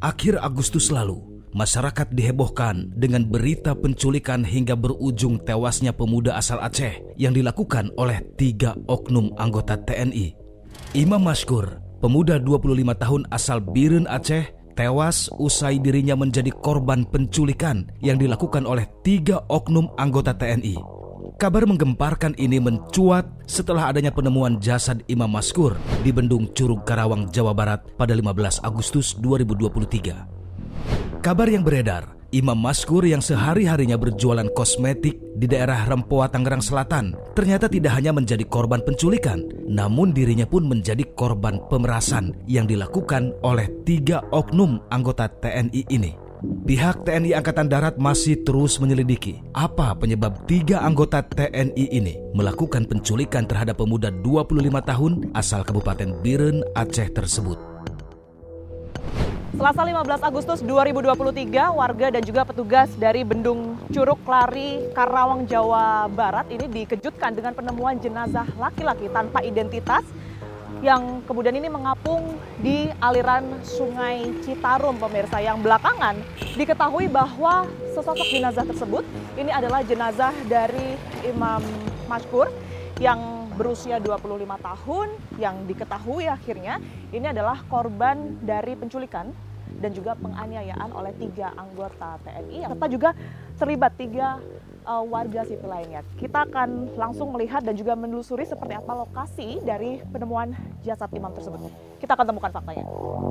Akhir Agustus lalu, masyarakat dihebohkan dengan berita penculikan hingga berujung tewasnya pemuda asal Aceh yang dilakukan oleh 3 oknum anggota TNI. Imam Mashkur, pemuda 25 tahun asal Biren, Aceh, tewas usai dirinya menjadi korban penculikan yang dilakukan oleh 3 oknum anggota TNI. Kabar menggemparkan ini mencuat setelah adanya penemuan jasad Imam Mashkur di Bendung Curug, Karawang, Jawa Barat pada 15 Agustus 2023. Kabar yang beredar, Imam Mashkur yang sehari-harinya berjualan kosmetik di daerah Rempoa, Tangerang Selatan, ternyata tidak hanya menjadi korban penculikan, namun dirinya pun menjadi korban pemerasan yang dilakukan oleh 3 oknum anggota TNI ini. Pihak TNI Angkatan Darat masih terus menyelidiki apa penyebab 3 anggota TNI ini melakukan penculikan terhadap pemuda 25 tahun asal Kabupaten Biren, Aceh tersebut. Selasa 15 Agustus 2023, warga dan juga petugas dari Bendung Curug Lari, Karawang, Jawa Barat ini dikejutkan dengan penemuan jenazah laki-laki tanpa identitas yang kemudian ini mengapung di aliran Sungai Citarum, pemirsa, yang belakangan diketahui bahwa sesosok jenazah tersebut ini adalah jenazah dari Imam Mashkur yang berusia 25 tahun yang diketahui akhirnya ini adalah korban dari penculikan dan juga penganiayaan oleh 3 anggota TNI serta juga terlibat 3 warga sipil lainnya. Kita akan langsung melihat dan juga menelusuri seperti apa lokasi dari penemuan jasad imam tersebut. Kita akan temukan faktanya.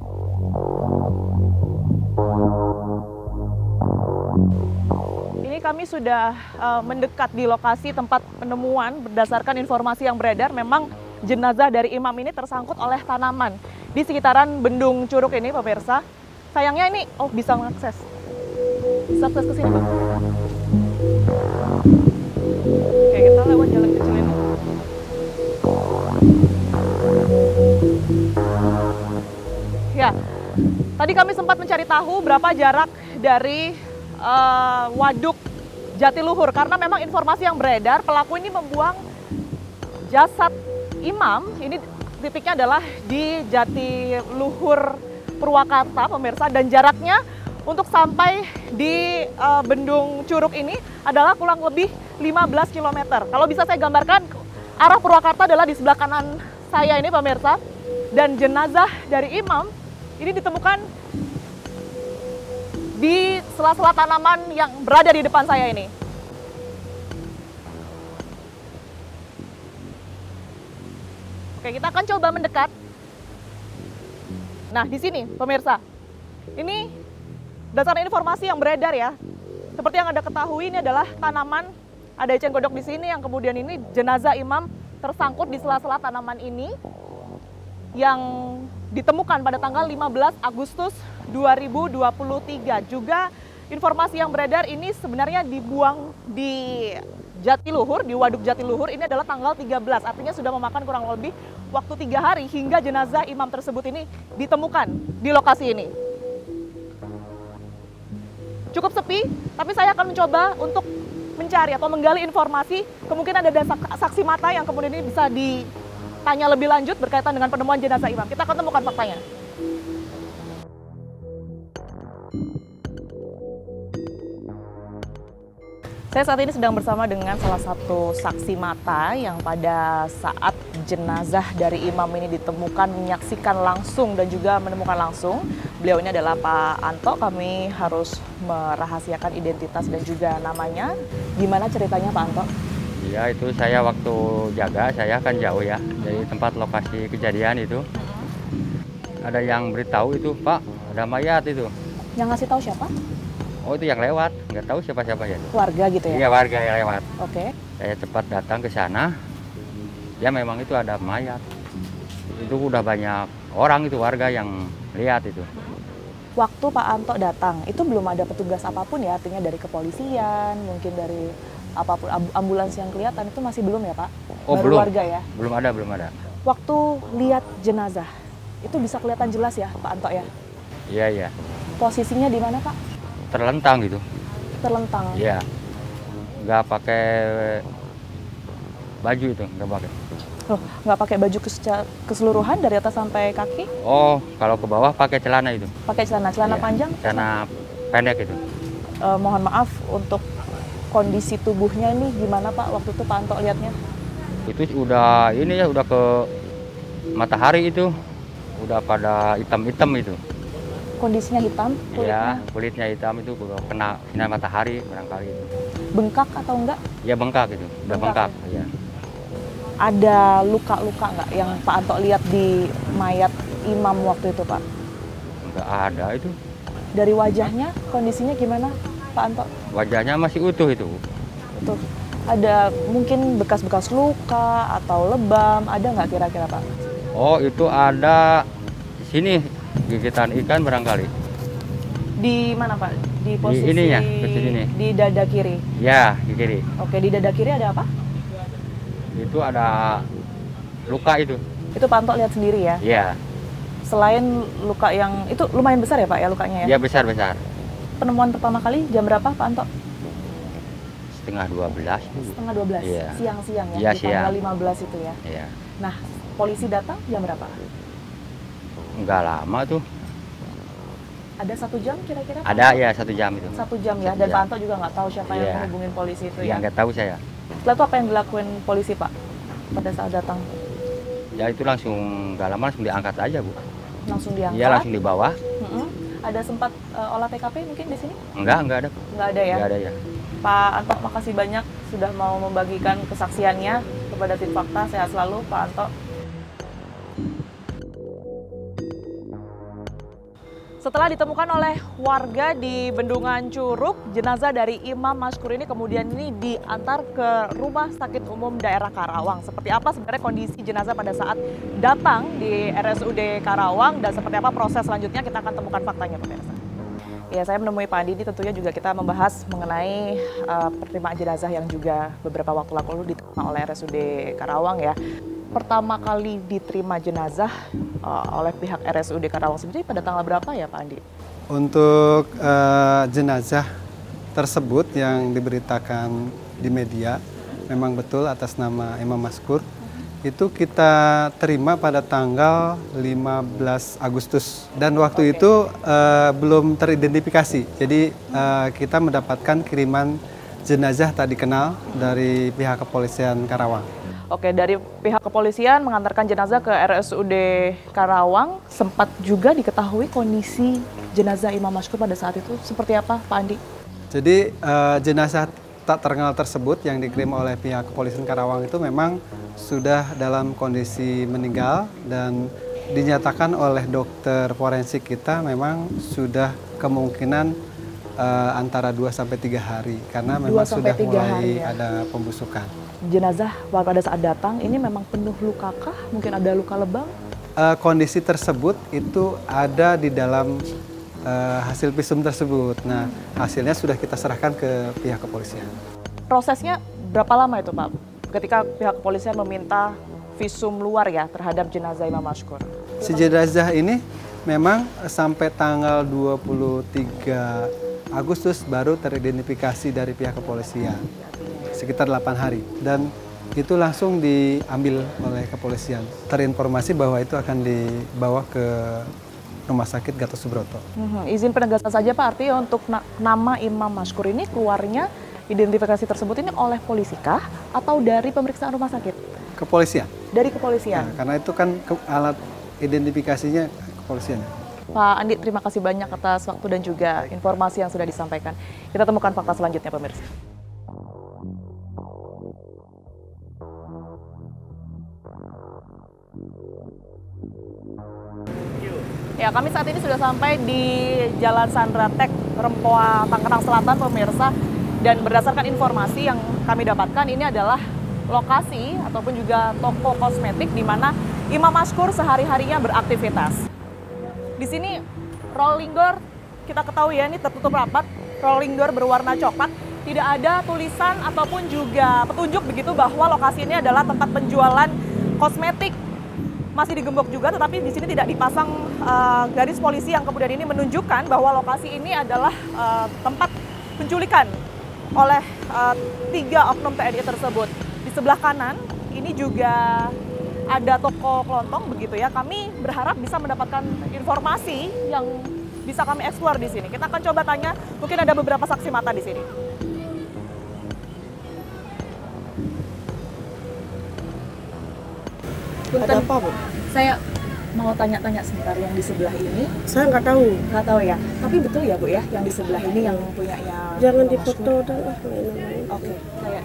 Ini kami sudah mendekat di lokasi tempat penemuan. Berdasarkan informasi yang beredar, memang jenazah dari imam ini tersangkut oleh tanaman di sekitaran Bendung Curug ini, pemirsa. Sayangnya ini, bisa mengakses. Bisa akses ke sini, Bang. Oke, kita lewat jalan kecil ini. Ya, tadi kami sempat mencari tahu berapa jarak dari Waduk Jatiluhur, karena memang informasi yang beredar pelaku ini membuang jasad imam, ini titiknya adalah di Jatiluhur Purwakarta, pemirsa, dan jaraknya untuk sampai di Bendung Curug ini adalah kurang lebih 15 km. Kalau bisa saya gambarkan, arah Purwakarta adalah di sebelah kanan saya ini, pemirsa, dan jenazah dari imam ini ditemukan di sela-sela tanaman yang berada di depan saya ini. Oke, kita akan coba mendekat. Nah, di sini, pemirsa, ini berdasarkan informasi yang beredar ya, seperti yang Anda ketahui ini adalah tanaman, ada eceng gondok di sini yang kemudian ini jenazah imam tersangkut di sela-sela tanaman ini yang ditemukan pada tanggal 15 Agustus 2023. Juga informasi yang beredar ini sebenarnya dibuang di Jatiluhur, di Waduk Jatiluhur, ini adalah tanggal 13, artinya sudah memakan kurang lebih waktu 3 hari hingga jenazah imam tersebut ini ditemukan di lokasi ini. Cukup sepi, tapi saya akan mencoba untuk mencari atau menggali informasi, kemungkinan ada saksi mata yang kemudian ini bisa ditanya lebih lanjut berkaitan dengan penemuan jenazah imam. Kita akan temukan faktanya. Saya saat ini sedang bersama dengan salah satu saksi mata yang pada saat jenazah dari imam ini ditemukan menyaksikan langsung dan juga menemukan langsung. Beliau ini adalah Pak Anto. Kami harus merahasiakan identitas dan juga namanya. Gimana ceritanya, Pak Anto? Iya, itu saya waktu jaga, saya kan jauh ya dari tempat lokasi kejadian itu. Ada yang beritahu itu, Pak, ada mayat itu. Yang ngasih tahu siapa? Oh, itu yang lewat, nggak tahu siapa-siapa ya. Warga gitu ya? Iya, warga yang lewat. Oke. Saya cepat datang ke sana, ya memang itu ada mayat. Itu udah banyak orang itu, warga yang lihat itu. Waktu Pak Anto datang, itu belum ada petugas apapun ya, artinya dari kepolisian, mungkin dari apapun, ambulans yang kelihatan, itu masih belum ya, Pak? Oh, baru belum. Warga ya? Belum ada. Waktu lihat jenazah, itu bisa kelihatan jelas ya, Pak Anto ya? Iya. Posisinya di mana, Pak? Terlentang gitu. Terlentang? Iya. Nggak pakai baju itu, nggak pakai. Loh, nggak pakai baju keseluruhan dari atas sampai kaki? Oh, kalau ke bawah pakai celana itu. Pakai celana Iya, panjang? celana pendek itu. Mohon maaf untuk kondisi tubuhnya ini gimana Pak waktu itu Pak Anto lihatnya? Itu udah ini ya, udah ke matahari itu. Udah pada hitam-hitam itu. Kondisinya hitam, Iya, kulitnya hitam itu udah kena sinar matahari barangkali itu. bengkak atau enggak? Ya bengkak itu, udah Bengkak, bengkak. Ya. Ada luka-luka nggak yang Pak Anto lihat di mayat imam waktu itu Pak? Nggak ada itu. Dari wajahnya kondisinya gimana Pak Anto? Wajahnya masih utuh itu. Tuh, ada mungkin bekas-bekas luka atau lebam, ada nggak kira-kira Pak? Oh, itu ada di sini gigitan ikan barangkali. Di mana Pak? Di posisi ininya, ke sini. di dada kiri. Ya, di kiri. Oke, di dada kiri ada apa? Itu ada luka itu. Itu Pak Anto lihat sendiri ya? Iya, Selain luka yang itu lumayan besar ya Pak ya lukanya ya? dia besar-besar. Penemuan pertama kali jam berapa Pak Anto? Setengah 12. Setengah 12, Iya. siang-siang ya, Iya, di tanggal siang. 15 itu ya. Iya. Nah, polisi datang jam berapa? Enggak lama tuh. Ada 1 jam kira-kira? Pak Ada Anto? ya 1 jam itu. 1 jam ya, 1 dan jam. Pak Anto juga nggak tahu siapa yang Iya. menghubungin polisi itu Ya ya? nggak tahu saya. Setelah itu apa yang dilakuin polisi Pak pada saat datang? Ya itu langsung nggak lama langsung diangkat aja Bu. Langsung diangkat? Iya langsung dibawa. Mm-mm. Ada sempat olah TKP mungkin di sini? Enggak ada. Nggak ada ya? Enggak ada ya. Pak Anto, makasih banyak sudah mau membagikan kesaksiannya kepada tim fakta. Sehat selalu Pak Anto. Setelah ditemukan oleh warga di Bendungan Curug, jenazah dari Imam Mashkur ini kemudian diantar ke Rumah Sakit Umum Daerah Karawang. Seperti apa sebenarnya kondisi jenazah pada saat datang di RSUD Karawang dan seperti apa proses selanjutnya, kita akan temukan faktanya pemirsa. Ya, saya menemui Pak Andi ini tentunya juga kita membahas mengenai penerimaan jenazah yang juga beberapa waktu lalu diterima oleh RSUD Karawang ya. Pertama kali diterima jenazah oleh pihak RSUD Karawang sendiri pada tanggal berapa ya Pak Andi? Untuk jenazah tersebut yang diberitakan di media memang betul atas nama Imam Mashkur. Itu kita terima pada tanggal 15 Agustus dan waktu itu belum teridentifikasi. Jadi kita mendapatkan kiriman jenazah tak dikenal dari pihak kepolisian Karawang. Oke, dari pihak kepolisian mengantarkan jenazah ke RSUD Karawang, sempat juga diketahui kondisi jenazah Imam Mashkur pada saat itu seperti apa Pak Andi? Jadi jenazah tak terkenal tersebut yang dikirim oleh pihak kepolisian Karawang itu memang sudah dalam kondisi meninggal dan dinyatakan oleh dokter forensik kita memang sudah kemungkinan antara 2-3 hari karena memang sudah mulai ya. ada pembusukan. Jenazah pada saat datang ini memang penuh luka kah? Mungkin ada luka lebam? Kondisi tersebut itu ada di dalam hasil visum tersebut. Nah, hasilnya sudah kita serahkan ke pihak kepolisian. Prosesnya berapa lama itu Pak? Ketika pihak kepolisian meminta visum luar ya terhadap jenazah Imam Mashkur. Si jenazah ini memang sampai tanggal 23 Agustus baru teridentifikasi dari pihak kepolisian. Sekitar 8 hari. Dan itu langsung diambil oleh kepolisian. Terinformasi bahwa itu akan dibawa ke Rumah Sakit Gatot Subroto. Izin penegasan saja Pak, artinya untuk nama Imam Mashkur ini keluarnya identifikasi tersebut ini oleh polisi kah atau dari pemeriksaan rumah sakit? Kepolisian. Dari kepolisian. Nah, karena itu kan alat identifikasinya kepolisian. Pak Andi, terima kasih banyak atas waktu dan juga informasi yang sudah disampaikan. Kita temukan fakta selanjutnya pemirsa. Ya, kami saat ini sudah sampai di Jalan Sandratek, Rempoa, Tangerang Selatan, pemirsa. Dan berdasarkan informasi yang kami dapatkan, ini adalah lokasi ataupun juga toko kosmetik di mana Imam Mashkur sehari-harinya beraktivitas. Di sini rolling door, kita ketahui ya, ini tertutup rapat. Rolling door berwarna coklat. Tidak ada tulisan ataupun juga petunjuk begitu bahwa lokasi ini adalah tempat penjualan kosmetik. Masih digembok juga, tetapi di sini tidak dipasang garis polisi yang kemudian ini menunjukkan bahwa lokasi ini adalah tempat penculikan oleh 3 oknum TNI tersebut. Di sebelah kanan ini juga ada toko kelontong begitu ya. Kami berharap bisa mendapatkan informasi yang bisa kami eksplor di sini. Kita akan coba tanya, mungkin ada beberapa saksi mata di sini. Ada apa, Bu? Saya mau tanya-tanya sebentar yang di sebelah ini. Saya nggak tahu. Nggak tahu ya. Tapi betul ya Bu ya, yang di sebelah ini yang punyanya. Jangan Imam difoto Mashkur. dan lain-lain. Oke, saya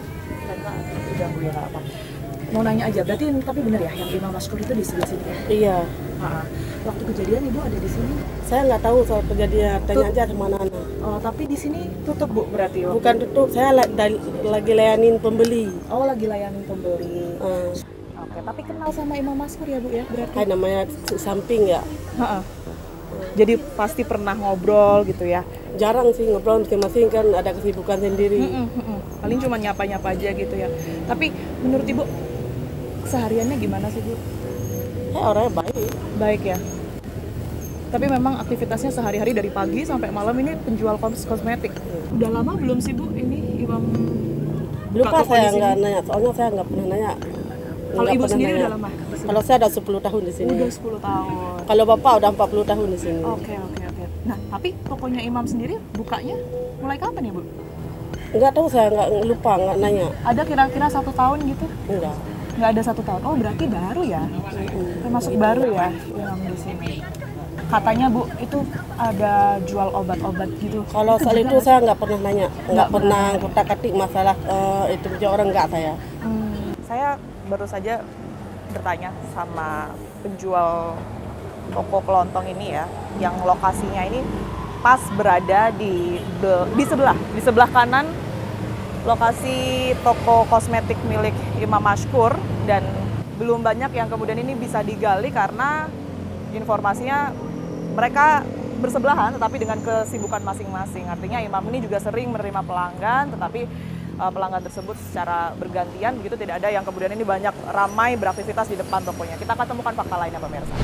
udah Bu ya nggak apa. Mau nanya aja, berarti tapi benar ya yang Imam Mashkur itu di sebelah sini ya? Iya. Waktu kejadian Ibu ada di sini? Saya nggak tahu soal kejadian. Tanya aja sama anak. Oh, tapi di sini tutup Bu berarti? Waktu Bukan tutup. Saya lagi layanin pembeli. Oh, lagi layanin pembeli. Uh, Oke, tapi kenal sama Imam Mashkur ya Bu ya berarti? Kayak namanya samping ya. Heeh. Jadi pasti pernah ngobrol gitu ya? Jarang sih ngobrol, masing-masing kan ada kesibukan sendiri. Paling cuma nyapa-nyapa aja gitu ya. Tapi menurut Ibu sehariannya gimana sih Bu? Orangnya baik. Baik ya. Tapi memang aktivitasnya sehari-hari dari pagi sampai malam ini penjual kosmetik. Udah lama belum sih Bu ini Imam? Belum buka Pak, toko saya di sini? nggak nanya. Soalnya saya nggak pernah nanya. Kalau Nggak Ibu pernah sendiri nanya. udah lama? Kalau saya ada 10 tahun di sini. Udah 10 tahun. Kalau Bapak udah 40 tahun di sini. Oke. Nah, tapi tokonya Imam sendiri bukanya mulai kapan ya Bu? Nggak tahu, saya nggak lupa, nggak nanya. Ada kira-kira 1 tahun gitu? Enggak. Nggak ada 1 tahun. Oh, berarti baru ya? Termasuk baru ya Imam di sini. Katanya Bu, itu ada jual obat-obat gitu. Kalau soal juga itu nggak saya nggak pernah nanya, Nggak nggak pernah kotak-katik masalah itu punya orang nggak saya. Saya baru saja bertanya sama penjual toko kelontong ini ya, yang lokasinya ini pas berada di sebelah kanan lokasi toko kosmetik milik Imam Mashkur, dan belum banyak yang kemudian ini bisa digali karena informasinya mereka bersebelahan tetapi dengan kesibukan masing-masing. Artinya Imam ini juga sering menerima pelanggan, tetapi pelanggan tersebut secara bergantian begitu, tidak ada yang kemudian ini banyak ramai beraktivitas di depan tokonya. Kita akan temukan fakta lainnya pemirsa.